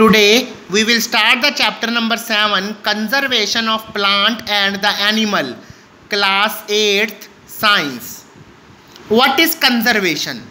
Today we will start the chapter number 7, Conservation of Plant and the Animal, class 8th Science. What is conservation?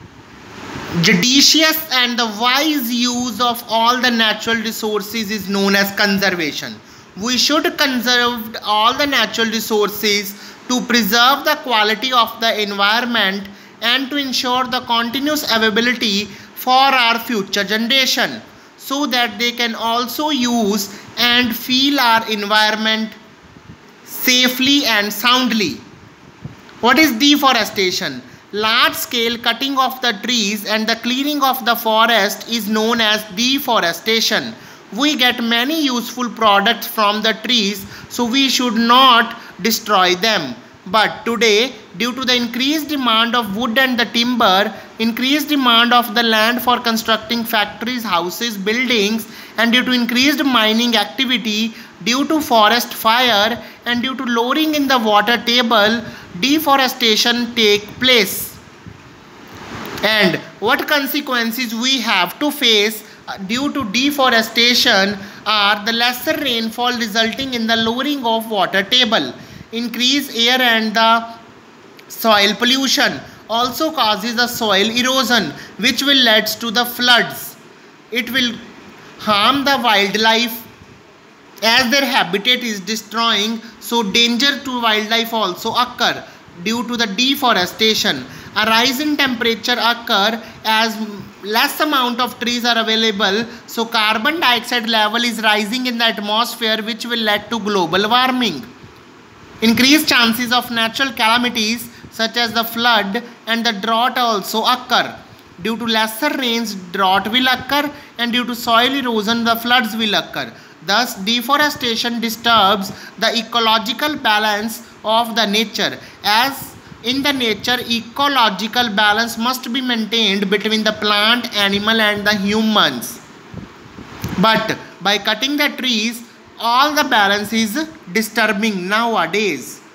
Judicious and the wise use of all the natural resources is known as conservation. We should conserve all the natural resources to preserve the quality of the environment and to ensure the continuous availability for our future generation, so that they can also use and feel our environment safely and soundly. What is deforestation? Large scale cutting of the trees and the clearing of the forest is known as deforestation. We get many useful products from the trees, so we should not destroy them. But today, due to the increased demand of wood and the timber, increased demand of the land for constructing factories, houses, buildings, and due to increased mining activity, due to forest fire, and due to lowering in the water table, deforestation take place. And what consequences we have to face due to deforestation are the lesser rainfall resulting in the lowering of water table, increased air and the soil pollution also causes the soil erosion, which will lead to the floods. It will harm the wildlife as their habitat is destroying, so danger to wildlife also occur due to the deforestation. A rise in temperature occur as less amount of trees are available, so carbon dioxide level is rising in the atmosphere, which will lead to global warming. Increased chances of natural calamities such as the flood and the drought also occur. Due to lesser rains, drought will occur, and due to soil erosion, the floods will occur. Thus, deforestation disturbs the ecological balance of the nature. As in the nature, ecological balance must be maintained between the plant, animal, and the humans. But by cutting the trees, all the balance is disturbing nowadays.